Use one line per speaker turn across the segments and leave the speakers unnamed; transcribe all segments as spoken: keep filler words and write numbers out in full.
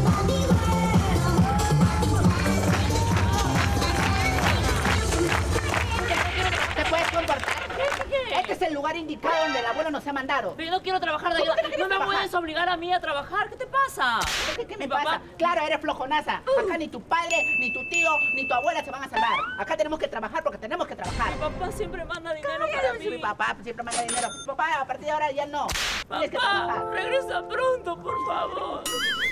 ¿Te puedes comportar? Este es el lugar indicado donde el abuelo nos ha mandado.
Pero yo no quiero trabajar de ayuda. No me puedes obligar a mí a trabajar. ¿Qué te pasa?
¿Qué, qué me pasa? Papá? Claro, eres flojonaza. Acá ni tu padre, ni tu tío, ni tu abuela se van a salvar. Acá tenemos que trabajar porque tenemos que trabajar.
Mi papá siempre manda dinero
Cállate,
para mí.
Mi papá siempre manda dinero. Papá, a partir de ahora ya no. Tienes que trabajar.
Regresa pronto, por favor.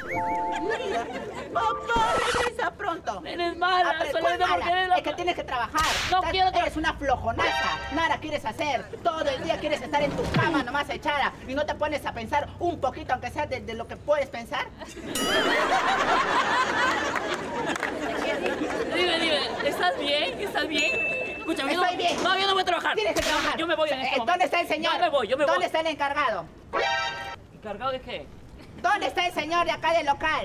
Papá, regresa pronto.
Eres mala,
ah,
solamente
mala?
porque eres la...
Es que tienes que trabajar.
No
¿Estás?
quiero
Eres una flojonaza. Nada quieres hacer. Todo el día quieres estar en tu cama nomás echada. Y no te pones a pensar un poquito, aunque sea de, de lo que puedes pensar.
Dime, dime, ¿estás bien? ¿Estás bien? Escúchame,
Estoy
no,
bien.
No, yo no voy a trabajar.
Tienes que trabajar.
Yo me voy en este
¿Dónde
momento.
está el señor?
Yo me voy, yo me voy.
¿Dónde está el encargado?
¿Encargado de qué?
¿Dónde está el señor de acá del local?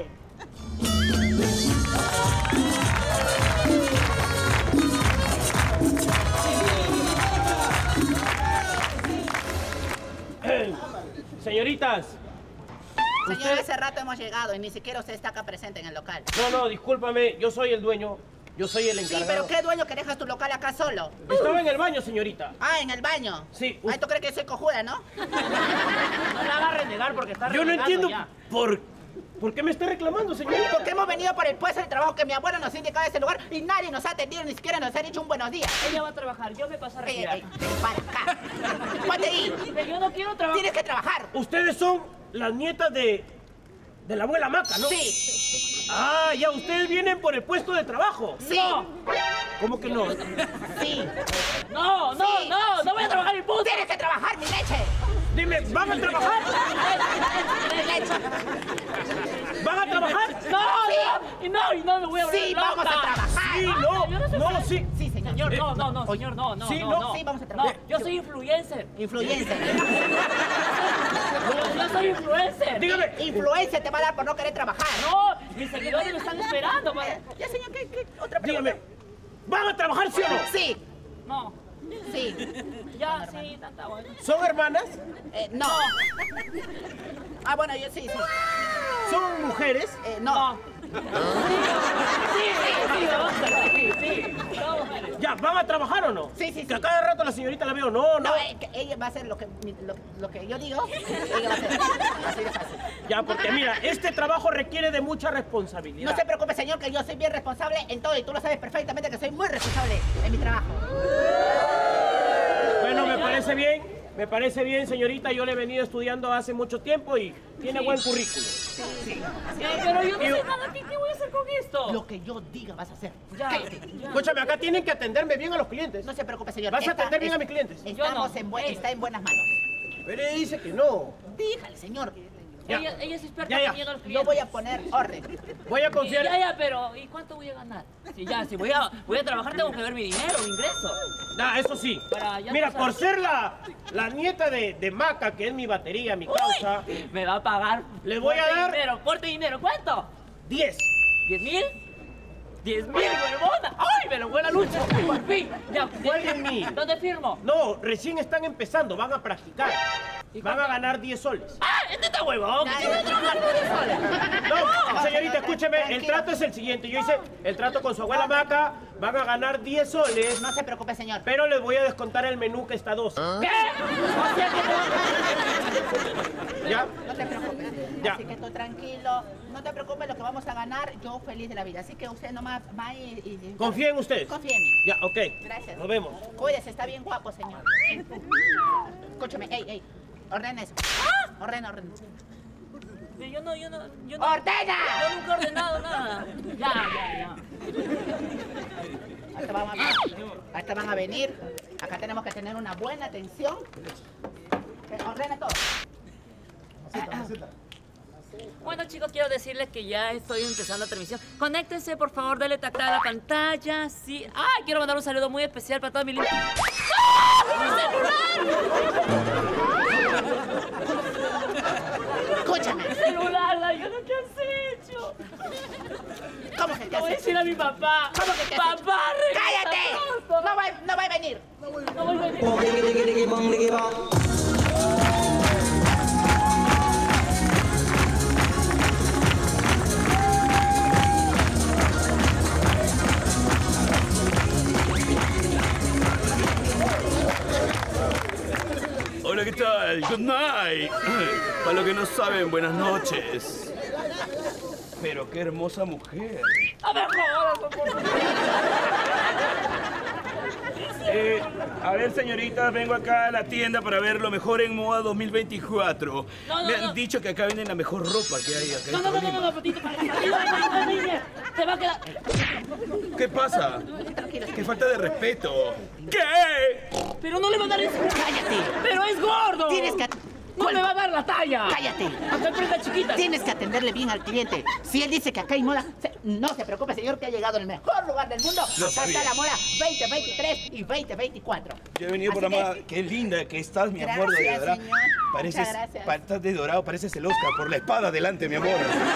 Señoritas.
Señor,
¿Usted?
hace rato hemos llegado y ni siquiera usted está acá presente en el local.
No, no, discúlpame, yo soy el dueño. Yo soy el encargado.
Sí, pero ¿qué dueño que dejas tu local acá solo?
Estaba en el baño, señorita.
Ah, en el baño.
Sí.
Ay, ¿tú crees que soy cojuda, no?
No le hagas renegar porque está
Yo no
renegando
entiendo
ya.
por, por qué me está reclamando, señorita.
Porque hemos venido por el puesto de trabajo que mi abuelo nos ha indicado en ese lugar y nadie nos ha atendido, ni siquiera nos ha dicho un buenos días.
Ella va a trabajar, yo me paso a
Ey,
retirar.
ey, ey, para acá. Ponte ahí.
Pero yo no quiero trabajar.
Tienes que trabajar.
Ustedes son las nietas de, de la abuela Maca, ¿no?
Sí.
Ah, ya, ustedes vienen por el puesto de trabajo.
Sí.
¿Cómo que no?
Sí.
No, no,
Sí.
no, no voy a trabajar el puto.
Tienes que trabajar, mi leche.
Dime, ¿van a trabajar?
Mi leche.
¿Van a trabajar?
No,
Sí.
no, y no, y no me voy a volver
Sí,
loca.
vamos a trabajar.
Sí,
yo
no,
no sé
no,
hacer-
sí.
Sí, señor.
Señor, no, no, no,
Oye,
señor, no, no,
sí,
no,
no,
no.
sí, vamos a
No,
trabajar.
yo soy influencer.
Influencer.
Yo, yo soy influencer.
Dígame.
Influencer te va a dar por no querer trabajar.
No, mis seguidores me están esperando para...
Ya, señor, ¿qué, qué otra pregunta?
Dígame, ¿van a trabajar, sí o no?
Sí,
No,
sí.
ya, sí, tanta bueno.
¿Son hermanas?
Eh, no. Ah, bueno, yo sí, sí.
¿Son mujeres?
Eh, no.
No. Sí, sí, sí, vamos a trabajar, sí, sí. No,
Ya, ¿van a trabajar o no?
Sí, sí, sí.
Que a cada rato la señorita la veo, no, no.
No, eh, que ella va a hacer lo que, mi- lo, lo que yo digo, ella va a hacer. Así de fácil.
Ya, porque mira, este trabajo requiere de mucha responsabilidad.
No se preocupe, señor, que yo soy bien responsable en todo y tú lo sabes perfectamente que soy muy responsable en mi trabajo.
Bueno, me parece bien, me parece bien, señorita. Yo le he venido estudiando hace mucho tiempo y tiene
Sí.
buen currículum.
Eh, pero yo no sé nada, ¿qué, qué voy a hacer con esto?
Lo que yo diga vas a hacer.
Ya,
Cállate.
ya.
Escúchame, acá tienen que atenderme bien a los clientes.
No se preocupe, señor.
¿Vas a
Esta-
atender bien
es-
a mis clientes?
Estamos
Yo no.
en buen,
Ey.
está en buenas manos.
Pero ella dice que no.
Dígale, señor.
Ya.
Ella, ella es experta
Ya, ya.
teniendo a los
Yo
clientes.
voy a poner orden.
Voy a confiar.
Ya, ya, pero ¿y cuánto voy a ganar? Si ya, si voy a, voy a trabajar tengo que ver mi dinero, mi ingreso.
Ah, eso sí.
Para ya
Mira,
tú
por
sabes.
ser la, la nieta de, de Maca, que es mi batería, mi causa,
Uy, me va a pagar.
Le voy a
fuerte
dar-
dinero, fuerte dinero. ¿Cuánto?
diez.
¿Diez mil? ¡Diez mil, huevona! ¡Ay, me lo fue la lucha! ¡Por fin! Ya,
Diez mil.
¿Dónde firmo?
No, recién están empezando, van a practicar.
¿Y
Van a
cuánto?
ganar diez soles.
¡Ah! ¡Este está huevón!
Nadie va a trabajar por eso sola.
No, señorita,
señor,
escúcheme, el
tranquilo.
trato es el siguiente. Yo hice el trato con su abuela Maca, van a ganar diez soles,
No se preocupe, señor.
pero les voy a descontar el menú que está a doce.
¿Qué? O sea que
¿Ya?
No te preocupes.
Ya.
Así que tú tranquilo. No te preocupes lo que vamos a ganar. Yo feliz de la vida. Así que usted nomás va y... y-
Confía en ustedes.
Confía en mí.
Ya, ok.
Gracias.
Nos vemos.
Cuídese, está bien guapo, señor. Escúchame, ey, ey. Ordena eso. Ordena, ordena.
me... Yo no, yo no, yo no...
¡Ordena!
Yo nunca he ordenado nada. Ya, ya, ya.
Hasta van, a, hasta van a venir. Acá tenemos que tener una buena atención. Eh, Ordena todo.
Bueno, chicos, quiero decirles que ya estoy empezando la transmisión. Conéctense, por favor, dale tactar a la pantalla. Sí. ¡Ay! Quiero mandar un saludo muy especial para toda mi linda. ¡Ah! ¡Mi celular!
Escúchame.
¡Mi celular! Dayana, ¿qué has hecho?
¿Cómo que te
Le voy a
haces?
decir a mi papá.
¿Cómo que te haces?
¡Papá, regresa
¡Cállate!
pronto!
No va, no va a venir.
No voy a venir.
Bong diggy diggy diggy bong diggy bong. tal? Good night. Para los que no saben, buenas noches. Pero qué hermosa mujer.
A ver, joder,
Eh, a ver, señoritas, vengo acá a la tienda para ver lo mejor en moda dos mil veinticuatro.
No, no,
Me han
no.
dicho que acá venden la mejor ropa que hay acá
No,
en
no, no, no,
Tolima.
no, no, Patito, para arriba, arriba, arriba, arriba. Se va a quedar.
¿Qué pasa? Qué falta de respeto. ¿Qué?
Pero no le va a dar eso.
¡Cállate!
Pero es gordo.
Tienes que...
No me va a dar la talla.
¡Cállate!
Acá hay prendas chiquitas.
Tienes que atenderle bien al cliente. Si él dice que acá hay moda, se- no se preocupe, señor, que ha llegado el mejor lugar del mundo.
Lo
Acá
sabía.
está la moda veinte veintitrés y veinte veinticuatro.
Yo he venido por la
Así que-
moda. Qué linda que estás, mi amor, de
Gracias,
verdad.
señor.
Pareces,
Muchas gracias.
pa- estás de dorado, pareces el Oscar por la espada delante, mi amor.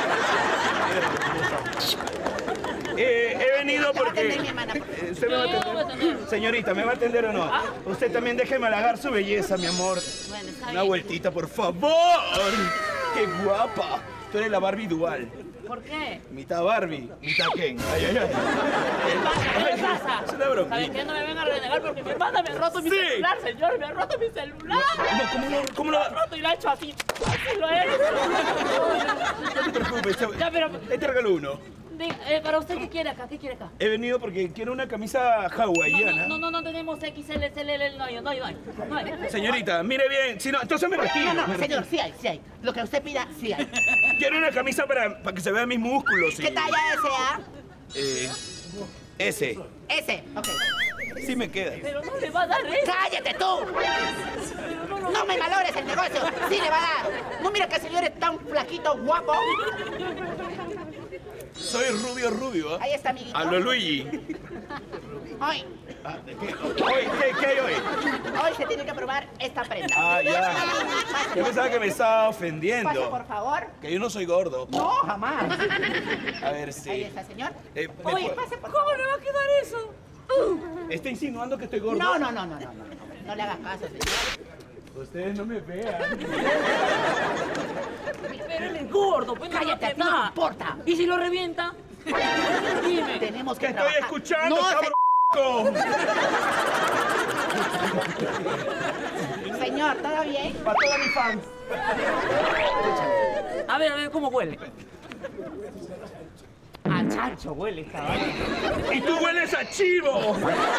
Eh, he venido
Te va a
porque...
atender mi hermana, por favor.
Eh, ¿Usted me va a
Yo voy a
atender?
atender.
Señorita, ¿me va a atender o no? Usted también déjeme halagar su belleza, mi amor.
Bueno, está
Una
bien.
vueltita, por favor. ¡Qué guapa! Tú eres la Barbie dual.
¿Por qué?
Mitad Barbie, mitad Ken. Ay, ay, ay.
¿Qué le pasa?
Es una broma.
¿Sabes qué? No me venga a renegar porque mi hermana me ha roto mi
Sí.
celular, señor. Me ha roto mi celular.
No, ¿cómo lo, cómo
Me
lo,
ha roto y lo ha hecho así. Así lo he hecho.
no te preocupes,
Ya, pero...
ahí te regalo uno.
Diga, eh, ¿para usted qué quiere acá? ¿Qué quiere acá?
He venido porque quiero una camisa hawaiana.
No, no, no, no tenemos X L, S L, L, no hay, no hay, no hay. No hay.
Señorita, mire bien. Si no, entonces me retiro.
No, no,
me
señor,
retiro.
sí hay, sí hay. Lo que usted pida, sí hay.
Quiero una camisa para, para que se vean mis músculos. y-
¿Qué talla S A?
Eh, ese.
S, ok.
Sí me queda.
Pero no le va a dar eso.
¡Cállate tú! No me valores el negocio, sí le va a dar. No mira que el señor es tan flaquito, guapo.
Soy rubio, rubio. ¿eh?
Ahí está, amiguito.
A lo Luigi.
Hoy,
Ah, ¿qué, hoy, ¿qué, ¿Qué hay hoy?
hoy se tiene que probar esta prenda.
Ah, ya. Yo pensaba que me estaba
Pasa,
ofendiendo.
por favor.
Que yo no soy gordo.
No, jamás.
A ver, sí.
Ahí está, señor.
Eh, ¿me
Oye,
puede-
pase, por
¿Cómo
favor.
le va a quedar eso?
¿Está insinuando que estoy gordo?
No, no, no, no, no, no. No le hagas caso, señor.
Ustedes no me vean.
Pero él es gordo, pues no
Cállate,
va
a ti no te
quedar.
importa.
¿Y si lo revienta? Dime.
Tenemos
¿Qué
que
estoy
trabajar.
escuchando,
No,
cabrón?
se- señor, ¿todo bien?
Para todos mis fans.
A ver, a ver cómo huele. A chancho huele esta vaina.
¡Y tú hueles a chivo!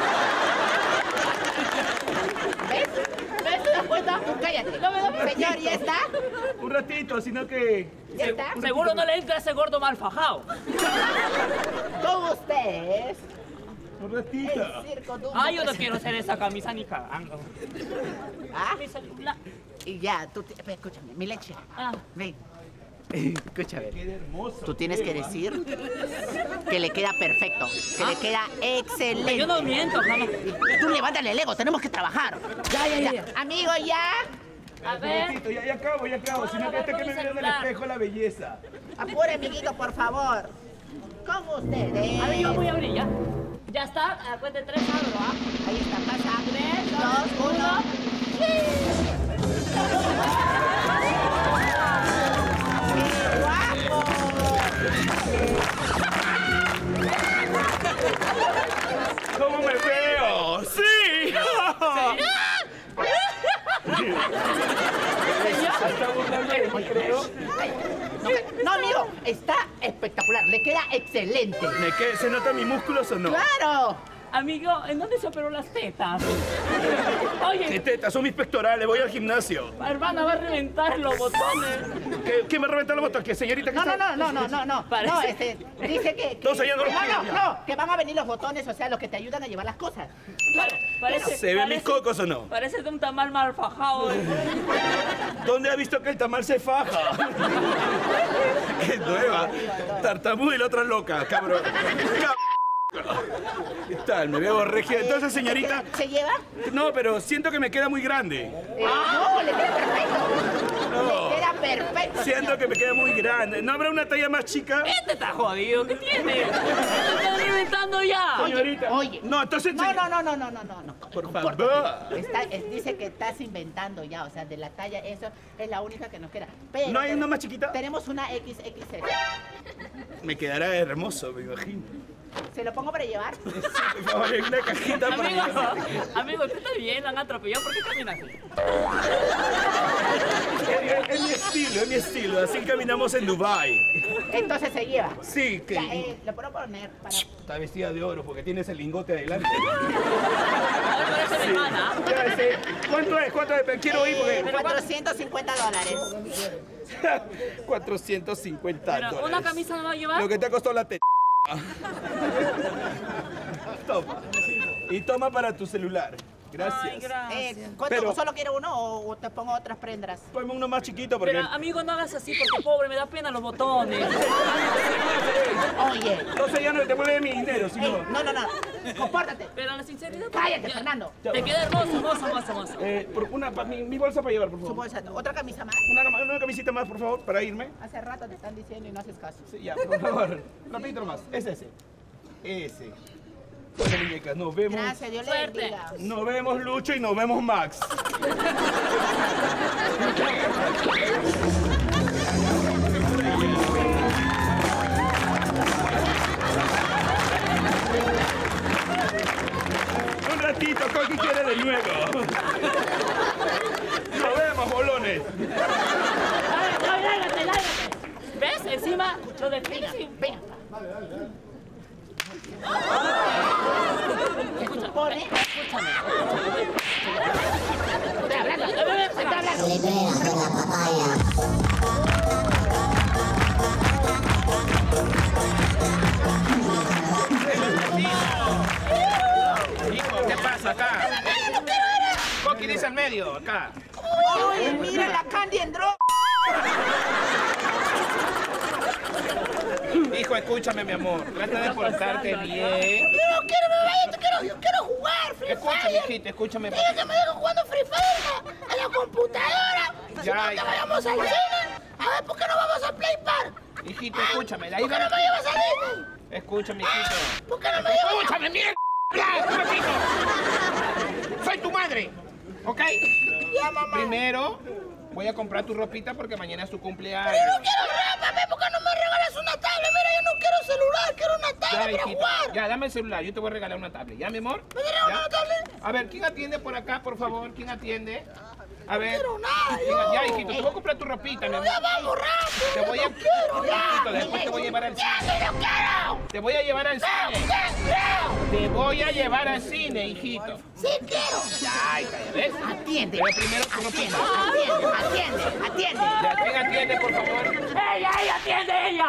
¿Ves? ¿Ves? ¿Te das cuenta? Cállate. Señor, ¿ya está?
Un ratito, sino que...
¿Ya está?
Seguro no le entra ese gordo mal fajado.
Con ustedes,
Un ratito.
el circo Dumbo.
Ah, yo no quiero hacer esa camisa ni cagando.
¿Ah?
Mi celular.
Y ya, tú, te- espera, escúchame, mi leche.
Ah.
Ven. Escúchame.
Qué hermoso.
Tú tienes que decir que le queda perfecto, que le queda excelente.
Yo no miento, jamás.
Tú levántale el ego, tenemos que trabajar.
Ya, ya, ya.
Amigo, ya.
A
Un
ver.
ratito, ya, ya acabo, ya acabo. Sino que este que me vio en el espejo la belleza.
Apure, amiguito, por favor. Con ustedes.
A ver, yo voy a abrir ya. Ya está, a cuenta de tres, abro, ¿ah?
Ahí está, pasa. Tres, dos, uno. ¡Qué guapo!
¿Cómo me veo? ¡Sí! Se está burlando de mí, creo.
No, no, amigo, está espectacular, le queda excelente.
¿Me qué? ¿Se notan mis músculos o no?
¡Claro!
Amigo, ¿en dónde se operó las tetas?
¿Qué
Oye,
tetas? Son mis pectorales, voy al gimnasio.
hermana, va a reventar los botones.
¿Qué, ¿Qué me reventa los botones? ¿Qué, señorita? ¿Qué
No, no,
está-
no, no, no, no, no.
Parece-
No, este, dice que... que-
No, señor, no lo
no,
quiero
no,
ya.
no, que van a venir los botones, o sea, los que te ayudan a llevar las cosas.
Pare- Parece,
¿Se ven mis
parece-
cocos o no?
Parece de un tamal mal fajado. eh.
¿Dónde ha visto que el tamal se faja? Es nueva. Tartamuda y la otra loca, cabrón. Cab- ¿Qué tal? Me veo regia. Entonces, señorita...
¿Se lleva?
No, pero siento que me queda muy grande.
Eh, no, le queda perfecto.
No.
Le queda perfecto.
Siento que me queda muy grande. ¿No habrá una talla más chica?
Este está jodido, ¿qué tiene? ¡Me está alimentando ya!
Señorita.
Oye.
No, entonces...
No, no, no, no, no, no, no, no.
Por
compórtate.
favor.
Está, es- dice que estás inventando ya, o sea, de la talla, eso es la única que nos queda. Pero
¿No hay
te-
una más chiquita?
Tenemos una equis equis ele.
Me quedará hermoso, me imagino.
¿Se lo pongo para llevar?
Sí, por favor, en una cajita para
Amigo,
llevar.
amigo, usted está bien, lo han atropellado. ¿Por qué camina así?
Es, es- es mi estilo, es mi estilo. Así caminamos en Dubai.
Entonces se lleva.
Sí, que
Ya, eh, lo puedo poner para...
está vestida de oro porque tienes el lingote adelante.
Ahora parece mi hermana.
Ya sé. ¿Cuánto es? ¿Cuánto es? Quiero ir porque...
cuatrocientos cincuenta dólares.
cuatrocientos cincuenta
Pero
dólares.
una camisa me va a llevar.
Lo que te ha costado la t... Toma. Y toma para tu celular. Gracias.
Ay, gracias.
Eh, ¿cuánto,
Pero-
¿Solo quiero uno o, o te pongo otras prendas?
Ponme uno más chiquito porque...
Pero, amigo, no hagas así porque pobre, me da pena los botones.
Oye.
Entonces ya no te devuelve mi dinero,
Ey,
sino...
no, no, no. Compórtate.
Pero la sinceridad.
Cállate,
Ya,
Fernando.
Te queda hermoso, hermoso, hermoso, hermoso.
Eh, por una, pa- mi, mi bolsa para llevar, por
Su
favor.
bolsa. ¿Otra camisa más?
Una, cama- una camisita más, por favor, para irme.
Hace rato te están diciendo y no haces caso.
Sí, ya, por favor. Rapidito más. Es ese. Ese. Bueno, muñecas, nos vemos.
Gracias, Dios le
Suerte.
bendiga.
Nos vemos, Lucho, y nos vemos, Max. Un ratito, Coqui quiere de nuevo. Nos vemos, bolones.
Ay, ay, lárgate, lárgate. ¿Ves? Encima lo define.
Venga. Se supone.
Escúchame.
Estoy hablando. Estoy hablando.
Liberas de la papaya.
Hijo, ¿qué pasa acá? Coqui dice al medio, acá.
Oye, mira la Candy en droga.
Hijo, escúchame, mi amor. Trata de portarte bien.
Yo no quiero, bebé, yo quiero, yo quiero jugar Free
Escúchame,
Fire.
hijito, escúchame.
Dile que me dejo jugando Free Fire en la computadora. Si
Ya,
no, que
hija.
vayamos al cine. A ver, ¿por qué no vamos a Play Park?
Hijito, escúchame. De ahí
¿Por qué
va-
no me llevas a Disney?
Escúchame, hijito.
¿Por qué no me llevas a...
Escúchame, mierda. Un ratito. Soy tu madre, ¿ok?
Ya, mamá.
Primero, voy a comprar tu ropita porque mañana es tu cumpleaños.
Yo no quiero ropa, ¿por qué no me regalas una tablet? Mira, yo no quiero celular, quiero una
Ya,
tablet para
hijito.
jugar.
Ya, dame el celular. Yo te voy a regalar una tablet. ¿Ya, mi amor?
¿Me regalas
¿Ya?
una tablet?
A ver, ¿quién atiende por acá, por favor? ¿Quién atiende? A ver.
quiero nada,
¿Quién-
yo.
Ya, hijito, te voy a comprar tu ropita, mi amor.
Ya vamos rápido.
Te voy a...
No quiero, ya.
Hijito, después te voy a llevar al
Ya,
cine.
que no quiero.
Te voy a llevar al
Ya,
cine.
ya, ya.
Te voy a llevar al cine, hijito.
Sí quiero.
Ya, hija, ¿ya ves?
Atiende.
Pero primero tu
Atiende,
ropita.
atiende, atiende, atiende.
Ya, ¿quién atiende, por favor?
¡Ella, ella, atiende ella!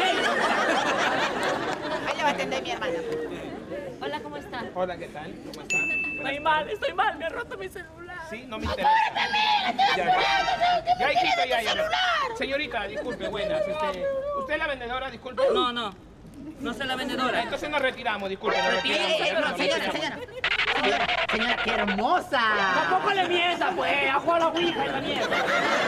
Ahí le va a atender mi hermana.
Hola, ¿cómo están?
Hola, ¿qué tal? ¿Cómo están?
Estoy mal, estoy mal, me ha roto mi celular.
Sí, no me interesa. Ya, ya. Ya, hijito, ya, ya. Señorita, disculpe, buenas. Este, ¿usted es la vendedora? Disculpe.
No, no. No soy la vendedora.
Entonces nos retiramos, disculpe. Nos
Eh,
retiramos.
eh,
ya,
no,
nos
señora,
retiramos.
señora. Señora, señora, qué hermosa.
Tampoco le mienta, pues. A jugar a la Ouija y la mierda.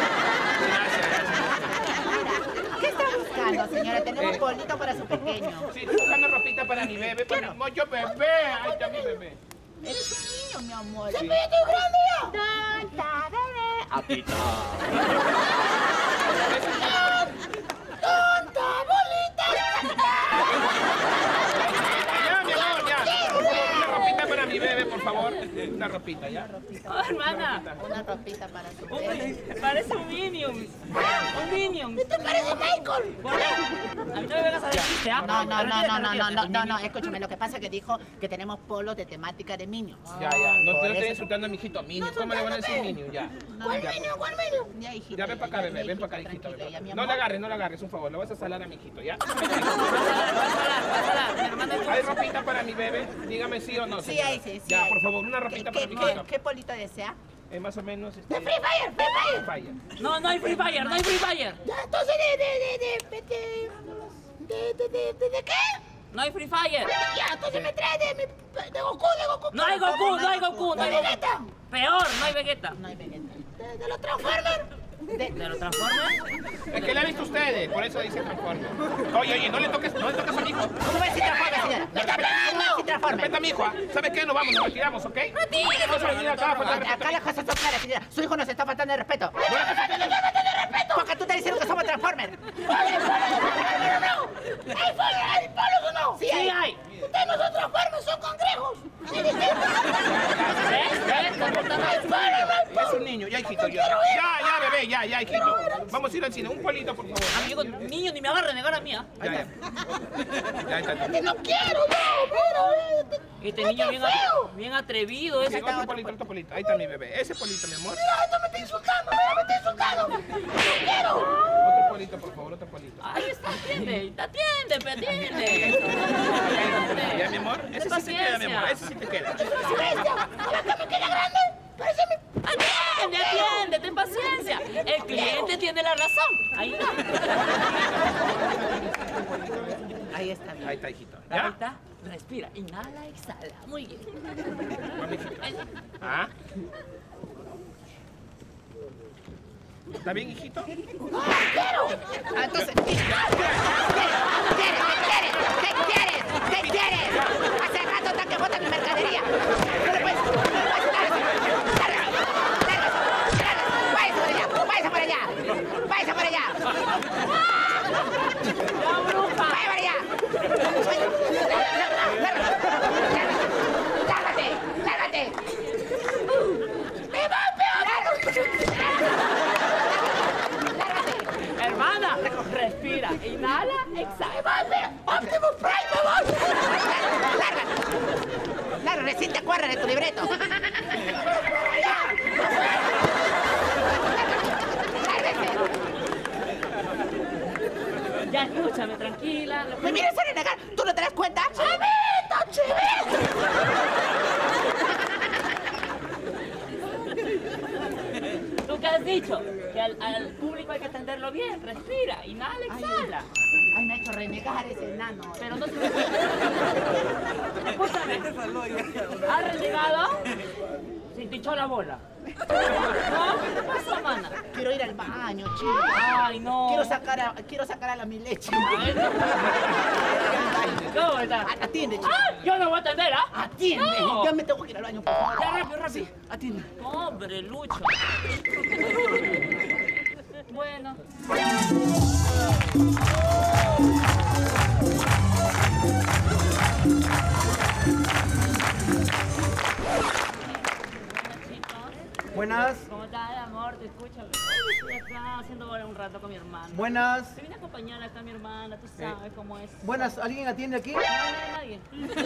¿Qué está buscando, señora? Tenemos
Eh.
bolito para su pequeño.
Sí, estoy buscando ropita para mi bebé, para mi mocho bebé. Ahí está mi bebé.
Eres un niño, mi amor.
Sí.
¡Sí, pero estoy grande ya! ¡Tonta, bebé!
Aquí está.
¡Tonta, bolita!
Ya, mi amor, ya. Por favor, una ropita para mi bebé, por favor. Una ropita, ¿ya?
Oh, hermana.
Una ropita para su bebé.
Uy, parece un Minion. Un Minion.
¿Te parece Michael?
A mí no me vengas a decirte, ¿ah?
No, no, no, no, no, no, no, no, no,
no.
escúchame, lo que pasa es que dijo que tenemos polos de temática de Minions.
Ya, ya. No
Por
te estoy
eso.
insultando a mi hijito Minion. ¿Cómo le van a decir Minion? Ya.
¿Cuál
Ya,
Minion? ¿Cuál Minion? Ya, hijito.
Ya, ven para acá, bebé. Ven para acá, hijito.
Tranquilo, ya, mi
No
amor.
le agarres, no le agarres, un favor. Le vas a salar a mi hijito, ¿ya?
Mi hermana es
¿Hay ropita para mi bebé? Dígame sí o no.
Sí,
señora.
ahí sí, sí.
Ya,
hay.
por favor, una
¿Qué,
ropita
qué,
para mi
qué,
hijito.
qué polito desea?
Eh, más o menos. Este,
¡De Free Fire! ¡Free Fire!
falla.
No, no hay Free Fire, no hay Free Fire.
Ya, entonces, ¿de, de, de, de, de, de, de, de, de, de qué?
No hay Free Fire.
Ya, entonces me trae de, mi, de Goku, de Goku.
No hay Goku, no hay Goku, no
¿De
hay Goku.
Vegeta?
Peor, no hay Vegeta.
No hay Vegeta. ¿De, de los Transformers? De,
¿De los Transformers?
Es que le ha visto ustedes, por eso dice Transformers. Oye, oye, no le toques, no le toques a mi hijo.
¿Cómo va a decir Transformers, señora? ¿Me está hablando? ¿Cómo va a decir Transformers?
Respeta a mi hijo, ¿ah? ¿Sabe qué? Nos vamos, nos retiramos, ¿ok? Vamos a venir acá, falta de
Acá
respeto.
las cosas son claras, señora. Su hijo nos está faltando de respeto.
Bueno,
¡No está faltando de respeto! Porque tú estás diciendo que somos Transformers. ¡Ay, Polo, no! ¡Ay, Polo, ay, Polo, no! no. Sí,
Sí
hay.
hay.
Ustedes nosotros fuertes son congrejos.
¿Ves? ¿Ves? Está portando de su niño.
Es un niño, ya, hijito, ya. Ya, ya, bebé, ya, ya, hijito. Vamos a ir al cine. Un polito, por favor.
Amigo, niño, ni me haga renegar a mí, ¿ah?
Ya, ya. Ya, ya, ya.
Que no quiero, no, pero...
Este niño bien,
feo.
bien atrevido. Ese
Sí, otro polito, otro polito. Ahí está mi bebé. Ese polito, mi amor.
Mira, esto me está insultando, mira, me está insultando. No quiero.
Otro polito, por favor, otro polito.
Ahí está, atiende, atiende, pe, atiende.
Ya, mi amor. Ese sí te queda, mi amor. Ese sí te queda.
Bestia, ¿la cama queda grande? Parece mi...
Atiende, atiende, ten paciencia. El cliente tiene la razón. Ahí está.
Ahí está bien.
Ahí está, hijito.
Ahí
¿Ya?
está. Respira, inhala, exhala. Muy bien.
Vamos, hijito. ¿Ah? ¿Está bien, hijito?
Ah, entonces... ¿Qué quieres? ¿Qué quieres? ¿Qué quieres? ¿Qué quieres? Hace rato está que bota mi mercadería. No le puedes... No le puedes... Lárgate. Lárgate. Lárgate. Váyase por allá. Váyase por allá. Váyase por allá.
¡La bruja!
¡Vaya para allá! ¡Lárgate! ¡Lárgate! ¡Me va a peor! ¡Lárgate!
Hermana, respira, inhala, exhala.
¡Me va a peor! ¡Optimus Prime, me voy! ¡Lárgate! ¡Lárgate! Recién te acuerdas de tu libreto.
Ya escúchame, tranquila.
¡Me vienes a renegar! ¿Tú no te das cuenta? ¡Chivito, chivito!
¿Tú qué has dicho? Que al, al público hay que atenderlo bien. Respira, inhala, exhala.
Ay, me ha hecho renegar ese enano.
Pero no se... Escúchame. ¿Has renegado? Se te echó la bola. ¿No? ¿Qué te pasó, mana?
Quiero ir al baño, chico.
Ay, no.
Quiero sacar a, quiero sacar a la mi leche.
¿Cómo está?
Atiende, chico.
¡Ah! Yo no voy a atender, ¿ah?
Atiende.
No.
Ya me tengo que ir al baño, por favor.
Ya, rápido, rápido.
Sí, atiende.
Pobre Lucho. Bueno.
Buenas,
¿Cómo estás, amor? Te escucho. Estoy acá haciendo bola un rato con mi hermana.
buenas,
Te vine a acompañar acá a mi hermana, tú sabes cómo es.
buenas. ¿Alguien atiende aquí?
No, no hay nadie.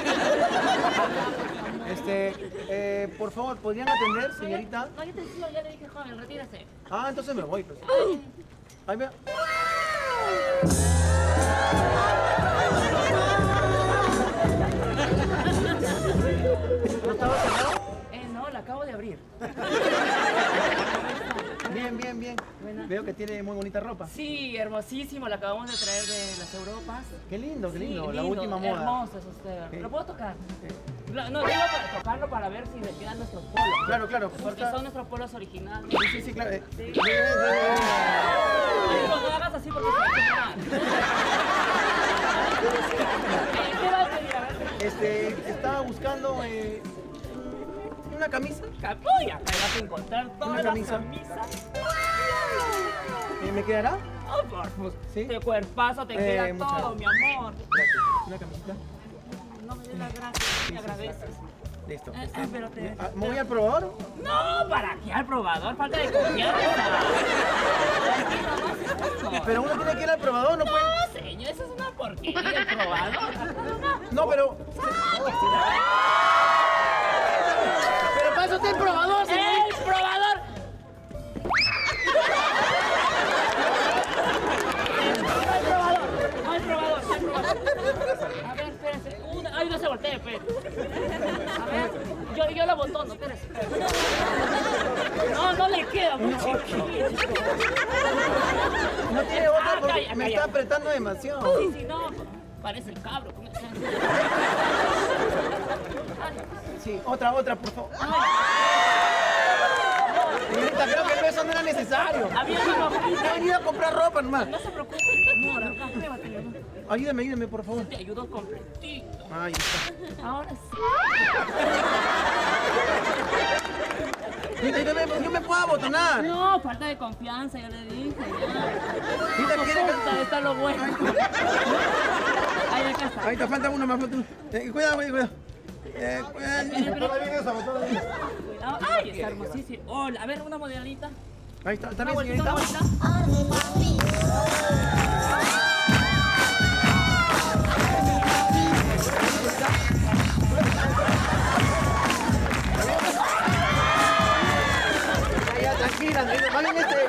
Este, eh, por favor, ¿podrían atender, señorita?
No, yo te decía, ya le dije, joven, retírese.
Ah, entonces me voy, pues. Ahí me... ¿No estaba cerrado?
Eh, no, la acabo de abrir.
Bien, bien, bien.
Buena.
Veo que tiene muy bonita ropa.
Sí, hermosísimo, la acabamos de traer de las Europas.
Qué lindo, qué
Sí,
lindo. La última moda.
Hermoso es usted.
Sí.
¿Lo puedo tocar? No, no, digo para tocarlo para ver si le quedan nuestros polos.
Claro, claro.
Porque son nuestros polos originales.
Sí, sí, sí, claro. Eh,
Sí.
bien, bien, bien.
Amigo, no hagas así porque se va a quemar. Eh, ¿Qué va a pedir? A ver.
Este, estaba buscando eh, una camisa.
Uy, acá vas a encontrar todas
Una
las
camisa.
camisas.
Eh, ¿Me quedará?
Oh, por favor.
Sí.
De cuerpazo te
Eh,
queda
muchas
todo,
gracias.
mi amor.
Gracias. Una camisita.
No me des las gracias, me agradeces.
Listo.
Eh, eh, pero te...
Ah, ¿Me voy al probador?
No, ¿para qué al probador? Falta de confianza. Aquí nomás eso.
Pero uno tiene que ir al probador, no puede.
No, señor, eso es una porquería, el probador.
No, pero. Pero pasa usted el probador, señor.
¡El probador! No hay probador, no hay probador, no hay probador. A ver, espérese. Una... Ay, no se voltee, pues. A ver, yo, yo la botono, espérese. No, no le queda muy chiquito.
No tiene otra
Ah,
porque
calla,
me
calla.
está apretando demasiado.
Sí, sí, no, parece el cabro. con ese-
Sí, otra, otra, por favor. Señorita, creo que eso no era necesario.
Había una
He
hojita.
venido a comprar ropa nomás.
No se preocupe, amor, acá, pruébate, mi amor.
Ayúdeme, ayúdeme, por favor.
Te ayudo completito.
Ahí está.
Ahora sí.
Mira, yo me, yo me puedo abotonar.
No, falta de confianza, ya le dije. Ya.
Mira, quiere
Oculta, está lo bueno. Ahí, acá está.
Ahí está, falta uno más, falta uno. Eh, cuidado, cuidado. Eh, cuidado.
Ay, está hermosísimo. Hola, a ver, una modelita.
Ahí está, está
Una
bien,
vueltita, una
señorita.
vueltita.
Ya, tranquila, más bien este.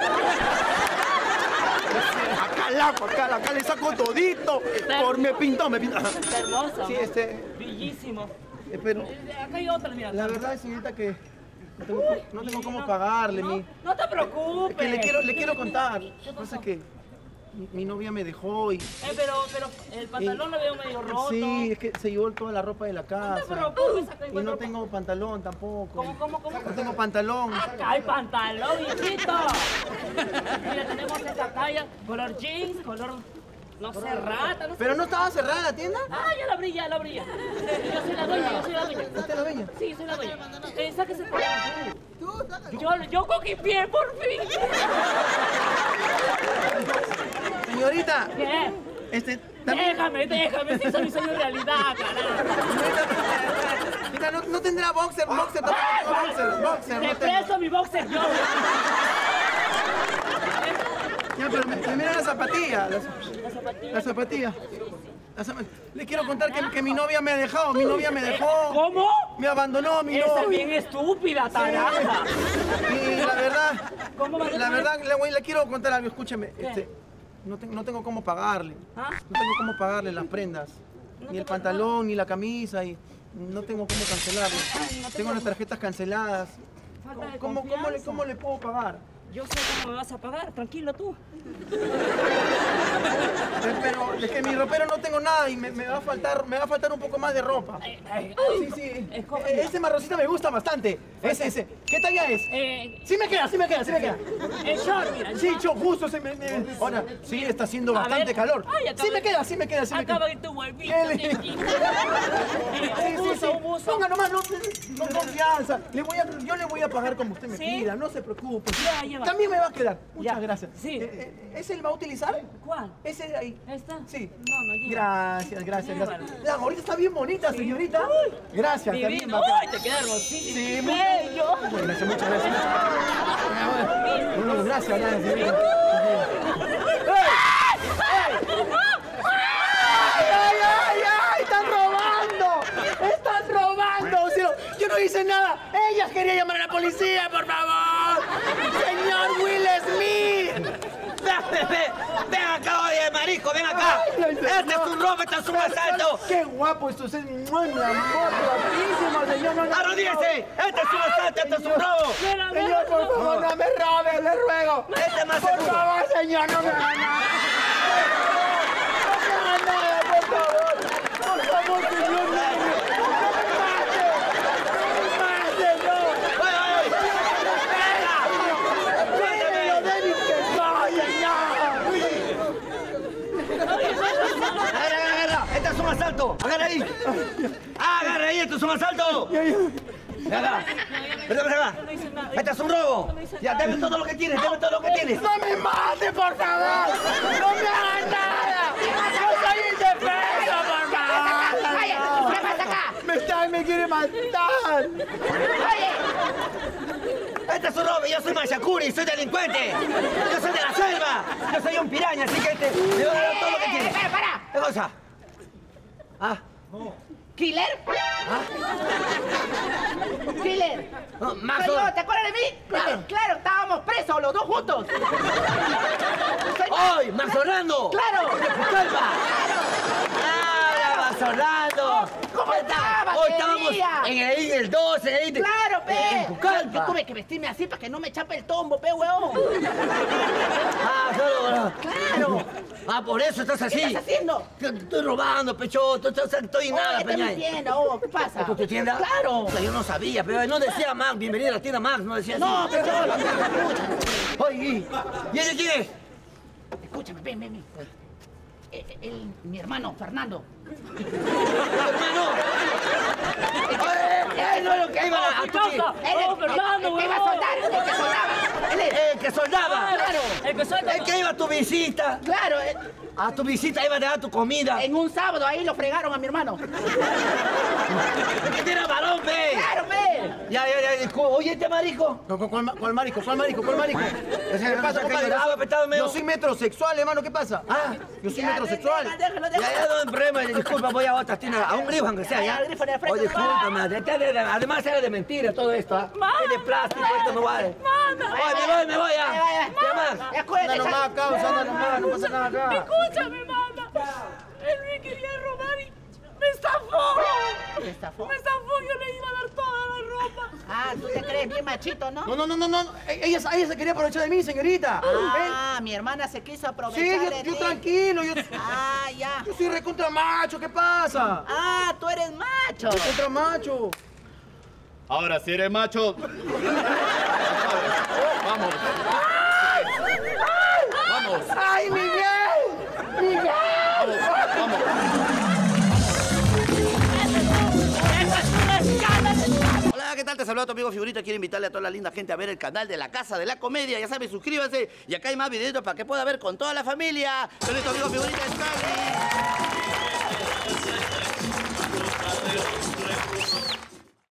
Acá la, acá, acá le saco todito. Por, me pintó, me pintó.
Está hermoso.
Sí, este.
Bellísimo.
eh, Pero
Eh, Acá hay otra, mira.
la verdad, señorita, que no tengo, no tengo cómo pagarle.
No,
Mi,
no te preocupes.
es que le quiero, le quiero contar. Pasa que mi, mi novia me dejó y.
Eh, pero, pero el pantalón lo veo medio roto.
Sí, es que se llevó toda la ropa de la
No
casa.
te preocupes, acá
Y
encuentro
no tengo pantalón tampoco.
¿Cómo, cómo, cómo?
No tengo pantalón.
Acá hay pantalón, hijito. Mira, tenemos esta talla, color jeans, color, no sé, rata, no sé.
¿Pero no estaba cerrada la tienda?
Ah, ya la abrí, ya la abrí. Yo soy la dueña, yo soy la dueña.
¿Usted es la dueña?
Sí, soy la dueña. Eh, sáquese por ahí. Yo, yo cogí pie, por fin.
Señorita,
¿Qué?
este, también.
Déjame, déjame, si eso mi sueño realidad, carajo.
Señorita, no, no tendrá boxer, boxer, tampoco tengo boxer, boxer.
Te
No tengo.
presto mi boxer yo.
Ya, pero me, me mira la zapatilla, la,
La zapatilla.
la zapatilla. La zapa- Le quiero contar que, que mi novia me ha dejado, mi novia me dejó.
¿Cómo?
Me abandonó mi
Esa es
novia.
bien estúpida, tarada.
Y la verdad,
¿Cómo va a
la
dejar
verdad, le, voy- le quiero contar algo, escúcheme. Este, no, te- no tengo cómo pagarle.
¿Ah?
No tengo cómo pagarle las prendas. Ni el pantalón, ni la camisa, y no tengo cómo cancelarlo. Tengo las tarjetas canceladas.
Falta de
¿Cómo, cómo, le,
confianza.
¿Cómo le puedo pagar?
Yo sé cómo me vas a pagar, tranquilo tú.
Eh, Pero es que mi ropero no tengo nada y me, me va a faltar, me va a faltar un poco más de ropa.
Ay, ay,
Sí, sí.
Es como-
Eh, Ese marroncito me gusta bastante. Ese, ese. ¿Qué talla es?
Eh,
Sí me queda, sí me queda, sí me queda.
el short, mira. el
Sí,
short.
yo justo se me, me- Ahora, sí, está haciendo
A
bastante
ver.
calor.
Ay, acaba
Sí me
de-
queda, sí me queda, sí me queda.
Acaba de tu huevito,
Qué lindo.
chiquita.
Sí,
Eh,
sí,
un buzo,
sí.
un buzo.
Ponga nomás, no, con confianza. Le voy a, yo le voy a pagar como usted me
¿Sí?
pida, no se preocupe.
Ya, ya va.
También me va a quedar. Muchas
Ya.
gracias.
Sí.
Eh, eh, ¿Ese él va a utilizar?
¿Cuál?
Ese de ahí.
¿Esta?
Sí.
No, no lleva.
Gracias, gracias,
Llévala.
gracias. La gorrita está bien bonita, señorita. Gracias, está bien
Divino.
bacán.
Uy, te queda hermosísimo.
Sí, muy-
bello.
Gracias, muchas gracias. No, no, gracias, gracias, señorita. ¡Ay, ay, ay, ay! ¡Están robando! ¡Están robando! cielo! Yo no hice nada. Ellas querían llamar a la policía, por favor. Señor Will Smith.
Ven, ven, ven acá, oye, marico, ven acá.
Ay, ay,
Este es un robo, este es un asalto.
¡Qué guapo esto es! ¡Muy mi amor! ¡Guapísimo, señor! No, no,
Arrodíllese. Este es un asalto, este es un robo.
Mira, mira.
Señor, por favor, no me robe, le ruego.
Este es más
Por
seguro.
favor, señor, no me haga nada. No me haga nada, por favor. Por favor, señor, no me mate. No me mate, no.
Oye, oye,
Dime lo débil que soy, señor.
agarra, agarra. Este es un asalto. Agarra ahí. Agarra ahí, esto es un asalto. Agarra. Vete para acá. Este es un robo. Ya, debe todo lo que tienes, debe todo lo que tienes.
¡No me mate, por favor! ¡No me haga nada! ¡Yo soy indefenso, por favor!
Oye, ¿qué pasa acá?
¡Me está, me quiere matar!
Oye,
Este es un robo, yo soy Machacuri, soy delincuente. Yo soy de la selva. Yo soy un piraña, así que este, le voy a dar todo lo que
eh,
tienes.
para, para.
¿Qué cosa? Ah,
¿Killer? ¿Killer?
no, Max,
Soy yo, ¿te acuerdas de mí? Claro, claro, estábamos presos los dos juntos. Soy-
¡Hoy, Max Orlando!
Claro.
¡De Pucallpa! ¡Ah, Max Orlando!
¿Cómo estaba?
Hoy
¿Qué
estábamos
día?
en el I del doce, en el I de...
Claro, pe.
En
Yo
Pucallpa.
tuve que vestirme así para que no me chape el tombo, pe, huevón.
Ah, solo...
Claro.
Ah, por eso estás así.
¿Qué estás haciendo?
Te Estoy robando, pecho. Tú estás... Estoy en nada,
Oye, está en mi
Peñay.
tienda, oh, ¿qué pasa?
¿Esto es tu tienda?
Claro.
Yo no sabía, pero no decía Max. Bienvenida a la tienda Max, no decía así.
No, pero
Oye, ¿y ¿y ella quién es?
escúchame, ven, ven, ven. Eh, eh, él, mi hermano, Fernando.
¿Tu hermano?
Él, él
Él no es lo que iba a, a
¿Qué
tu
pasa?
Él es
¡Oh, Fernando,
el que iba a
huevón!
soldar, el que soldaba. Él es.
El que soldaba.
Claro, el que suelta.
El que iba a tu visita.
Claro, eh,
A tu visita iba a dejar tu comida.
en un sábado ahí lo fregaron a mi hermano.
Porque era varón, ve.
Claro, ve.
Ya, ya, ya, disculpa. Oye, este marico.
¿Cuál, cuál, cuál marico? ¿Cuál marico? ¿Cuál marico? ¿Qué pasa, compadre?
Lloraba, petado, medio.
Yo soy metrosexual, hermano, ¿qué pasa?
Ah,
Yo soy
Ya,
metrosexual.
déjalo, déjalo,
ya,
déjalo.
ya, no hay problema. Disculpa, voy a otra tienda. A un grifo, aunque sea,
Ya,
ya.
al grifo de frente,
Oye,
va.
discúlpame. de- de- de- Además, era de mentira todo esto, ¿ah?
Mamá.
Es de plástico, esto no vale.
Mamá.
Oye, me voy, me voy, ya.
Vaya, vaya.
¿Qué más?
Ya,
Anda
cuídate,
nomás, causa, anda nomás, no pasa nada acá.
Escúchame, mamá. Él me quería robar y me estafó.
¿Te estafó?
Me estafó, yo le iba a dar toda la ropa.
Ah, tú te crees bien machito, ¿no?
No, no, no, no, no. Ella, ella se quería aprovechar de mí, señorita.
Ah, mi hermana se quiso
Sí,
aprovechar
yo,
de
yo
ti.
tranquilo, yo,
Ah, ya.
yo soy recontra macho, ¿qué pasa?
Ah, tú eres macho.
Recontra macho.
Ahora, si eres macho. Vamos. Vamos.
¡Ay, Miguel! ¡Miguel!
Vamos.
¡Eso es un escándalo!
Hola, ¿qué tal? Te saluda tu amigo Figurita. Quiero invitarle a toda la linda gente a ver el canal de La Casa de la Comedia. Ya saben, suscríbanse. Y acá hay más videitos para que pueda ver con toda la familia. Soy tu amigo Figurita Stanley.